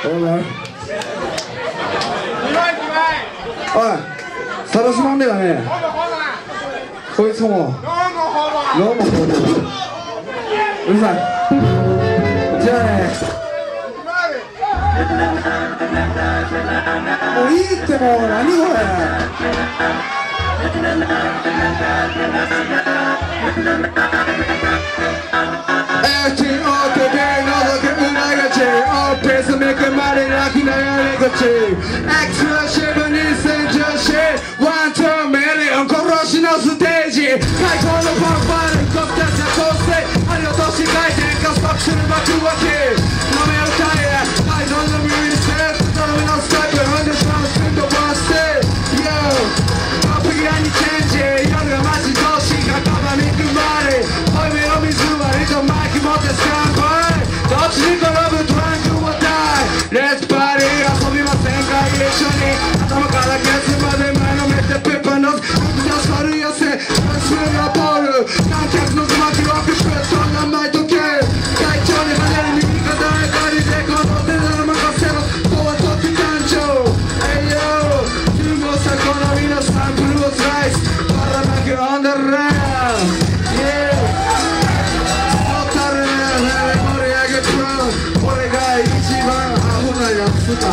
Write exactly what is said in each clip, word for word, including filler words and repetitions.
おい、サラスマンではね、こいつもノーモホモうるさい。じゃあね、もういいってもう何これ。エフティーオー ってベイのぞけ裏がちオーペースめくまで泣きながらこっちエクスクルーシブにせんじゅうよんワンツーミリオン殺しのステージ最高のファンファールコプターズ構成針落とし回転加速する幕開き飲め歌え改造のミュージック頼みのステップ踏んでしまうスピードワンステージ Yo トップギアにチェンジ夜が待ち遠しいかかばみくまり濃いめの水割りとマイク持ってスカンバイどっちに転ぶトランクをダイレッツパーティー遊びませんか一緒に頭からケツまで前のめってペッパーノーズ僕のスパル寄せスプーンのポール観客のズマキロックプレットの名前時計会長に跳ねる右肩へ借りてこの手なら任せろこうはとって誕生 Hey yo じゅうごさい好みのサンプルをスライスばらまく on the round Yeah 俺が一番アホなやつだ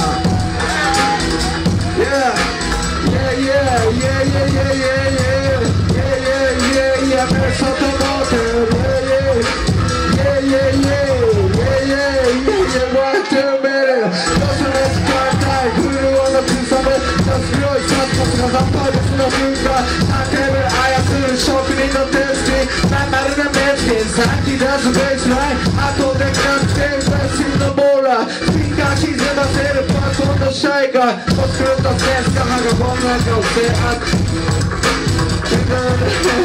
Yeah Yeah yeah yeah yeah yeah yeah yeah yeah yeah yeah 目外持ってる Yeah yeah yeah yeah yeah yeah yeah one two minute どうせね使いたいフルオンの小さめ強いサッカスがザッパー別の文化さんテーブル操る職人のテスティングまん丸なメッセージさっき出すベースラインあとでかくてベースのボーラースピーカー歪ませるパーコンのシャイカー作ったセンスが歯がこんな顔してあっ